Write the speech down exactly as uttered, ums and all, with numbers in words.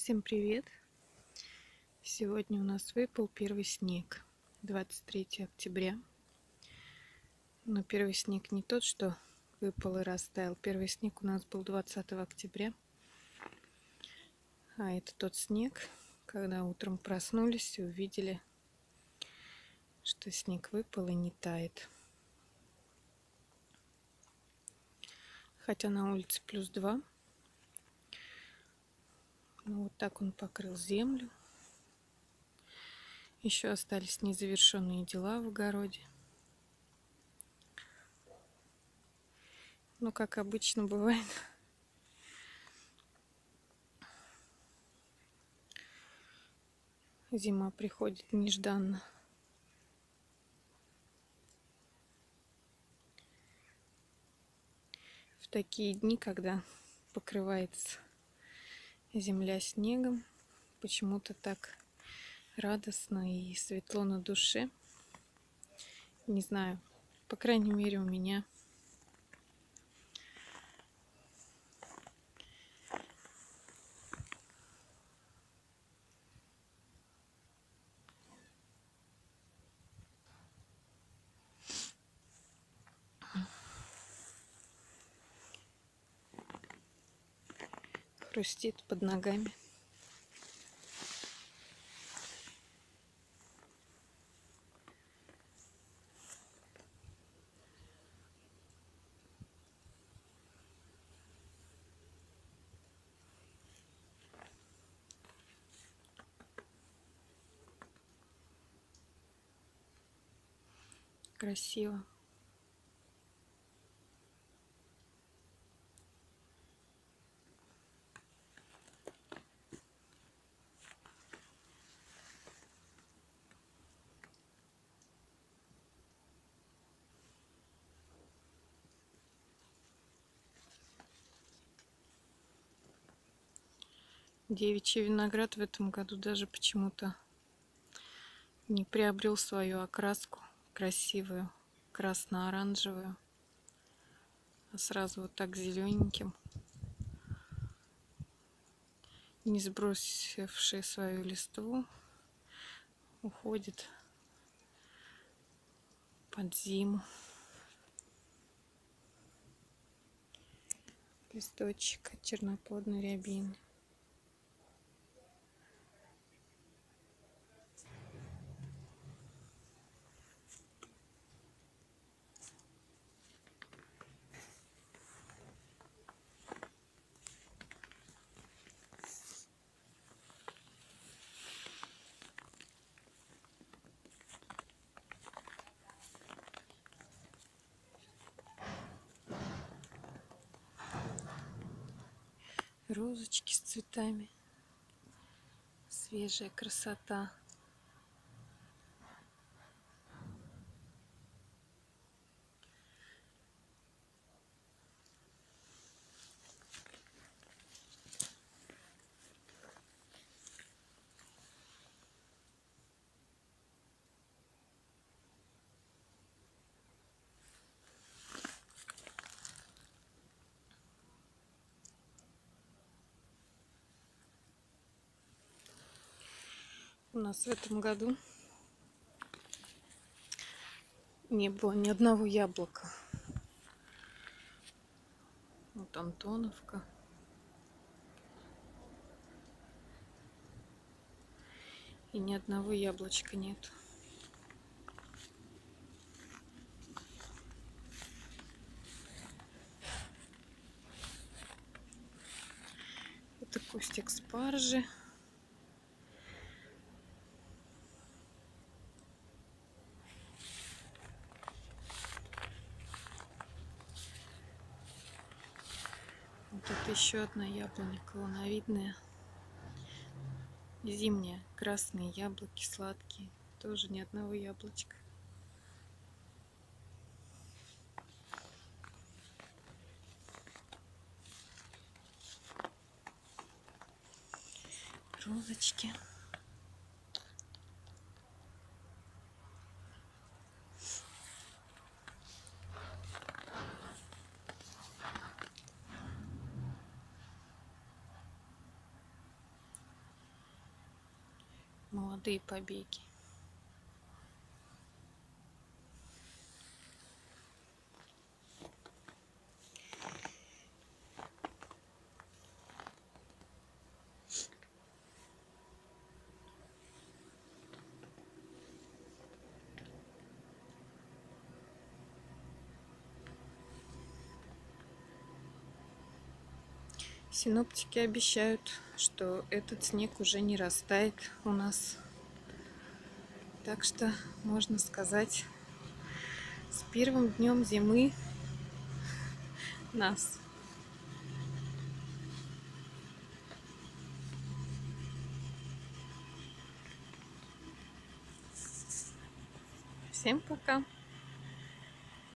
Всем привет! Сегодня у нас выпал первый снег, двадцать третьего октября. Но первый снег не тот, что выпал и растаял. Первый снег у нас был двадцатого октября. А это тот снег, когда утром проснулись и увидели, что снег выпал и не тает. Хотя на улице плюс два. Ну, вот так он покрыл землю. Еще остались незавершенные дела в огороде. Ну, как обычно бывает. Зима приходит нежданно. В такие дни, когда покрывается земля снегом, почему-то так радостно и светло на душе. Не знаю, по крайней мере у меня. Хрустит под ногами. Красиво. Девичий виноград в этом году даже почему-то не приобрел свою окраску красивую, красно-оранжевую, а сразу вот так зелененьким, не сбросивший свою листву, уходит под зиму. Листочек от черноплодной рябины. Розочки с цветами. Свежая красота. У нас в этом году не было ни одного яблока. Вот Антоновка. И ни одного яблочка нет. Это кустик спаржи. Вот это еще одна яблоня колоновидная. Зимняя. Красные яблоки сладкие. Тоже ни одного яблочка. Розочки. молодые побеги. Синоптики обещают, что этот снег уже не растает у нас. Так что можно сказать, с первым днем зимы нас. Всем пока!